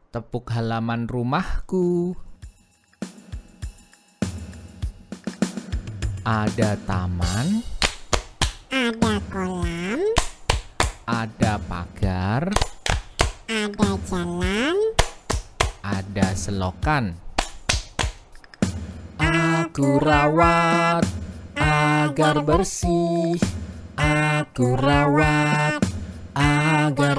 tepuk halaman rumahku. Ada taman, ada kolam, ada pagar, ada jalan, ada selokan. Aku rawat agar bersih, aku rawat agar